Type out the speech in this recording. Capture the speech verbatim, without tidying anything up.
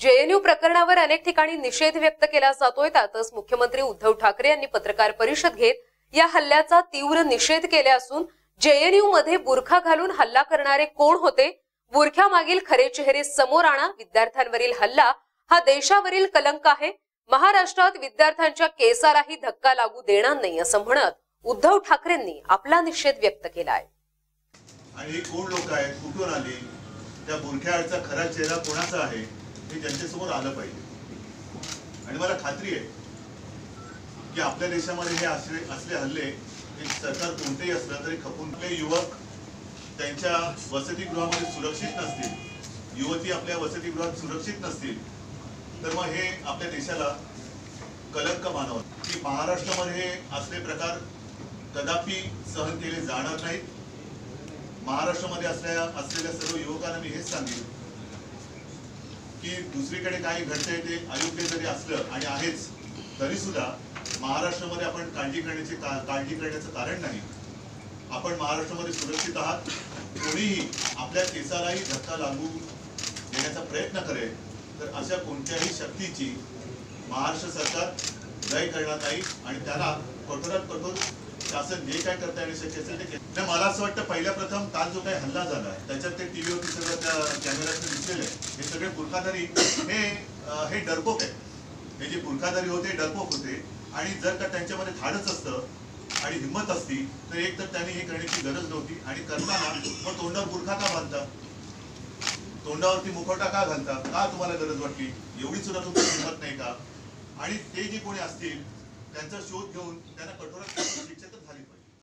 JNU प्रकरणावर अनेक ठिकाणी निषेध व्यक्त केला जातोय। त्यातच मुख्यमंत्री उद्धव ठाकरे यांनी पत्रकार परिषद घेत या हल्ल्याचा तीव्र निषेध केला असून जेएनयू मध्ये बुरखा घालून हल्ला करणारे कोण होते, बुरख्यामागील खरे चेहरे समोर आणा, विद्यार्थ्यांवरील हल्ला हा देशावरील कलंक आहे, महाराष्ट्रात विद्यार्थ्यांच्या केसालाही धक्का लागू देणार नाही असं म्हणत उद्धव ठाकरेंनी आपला निषेध व्यक्त केला आहे। आणि कोण लोक आहेत, कुठून आले, त्या बुरख्याचा खरा चेहरा कोणाचा आहे हे त्यांच्या समोर आलं पाहिजे। आणि मला खात्री आहे की आपल्या देशामध्ये हे असले असले हल्ले सरकार कोणतेही असलं तरी खपून आपले युवक त्यांच्या वसतिगृहामध्ये सुरक्षित नसतील, युवती आपल्या वसतिगृहात सुरक्षित नसतील तर मग हे आपल्या देशाला कलंक मानवत की महाराष्ट्रामध्ये असले प्रकार कदापि सहन केले जाणार नाहीत। महाराष्ट्रामध्ये असलेल्या असलेल्या सर्व युवकांना मी हेच सांगेन की दुसरीकडे काही घडतंय ते अयोग्य जरी असलं आणि आहेच तरी सुद्धा महाराष्ट्रामध्ये आपण काळजी करण्याची काळजी करण्याचं कारण नाही। आपण महाराष्ट्रामध्ये सुरक्षित आहात। कोणीही आपल्या केसालाही धक्का लागू देण्याचा प्रयत्न करेल तर अशा कोणत्याही शक्तीची महाराष्ट्र सरकार लय करणार नाही आणि त्याला कठोरात कठोर शासन जे काय करता येणे शक्य असेल ते केलं। मला असं वाटतं पहिल्या प्रथम काल जो काही हल्ला झाला त्याच्यात ते टीव्हीवरती सगळं त्या कॅमेऱ्यात दिसलेले हे सगळे बुरखाधारी हे हे डरपोक आहे। हे जे बुरखाधारी होते डरपोक होते आणि जर का त्यांच्यामध्ये धाडस असतं आणि हिंमत असती तर एक तर त्यांनी हे करण्याची गरज नव्हती आणि करताना मग तोंडावर बुरखा का बांधता, तोंडावरती मुखवटा का घालता, का तुम्हाला गरज वाटली, एवढी सुद्धा तुमची हिंमत नाही का? आणि ते जे कोणी असतील त्यांचा शोध घेऊन त्यांना कठोरात कठोर शिक्षा